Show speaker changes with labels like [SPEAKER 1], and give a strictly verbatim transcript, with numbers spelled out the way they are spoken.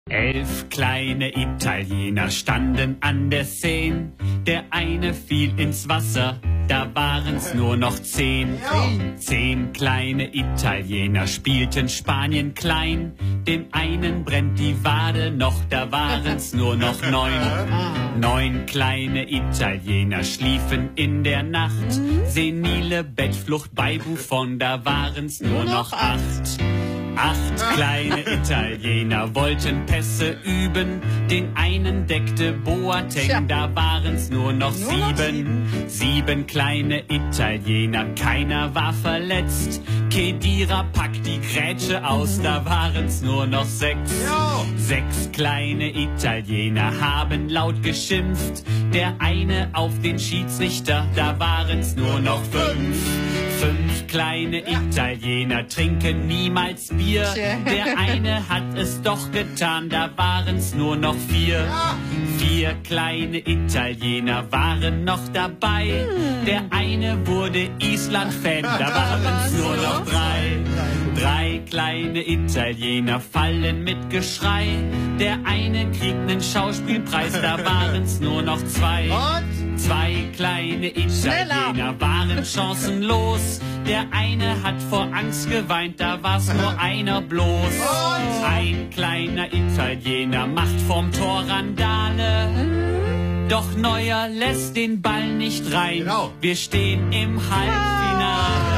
[SPEAKER 1] Elf kleine Italiener standen an der Seine. Der eine fiel ins Wasser, da waren's nur noch zehn. Zehn kleine Italiener spielten Spanien klein. Dem einen brennt die Wade noch, da waren's nur noch neun. Neun kleine Italiener schliefen in der Nacht. Senile Bettflucht bei Buffon, da waren's nur noch acht. Acht kleine Italiener wollten Pässe üben. Den einen deckte Boateng, da waren's nur noch sieben. Sieben kleine Italiener, keiner war verletzt. Khedira packt die Grätsche aus, da waren's nur noch sechs. Sechs kleine Italiener haben laut geschimpft. Der eine auf den Schiedsrichter, da waren's nur noch fünf. Fünf kleine Italiener trinken niemals Bier. Der eine hat es doch getan, da waren's nur noch vier. Vier kleine Italiener waren noch dabei. Der eine wurde Island-Fan, da waren's nur noch drei. Drei kleine Italiener fallen mit Geschrei. Der eine kriegt nen Schauspielpreis, da waren's nur noch zwei. Zwei kleine Italiener waren chancenlos. Der eine hat vor Angst geweint, da war's nur einer bloß. Ein kleiner Italiener macht vorm Tor Randale. Doch Neuer lässt den Ball nicht rein. Wir stehen im Halbfinale.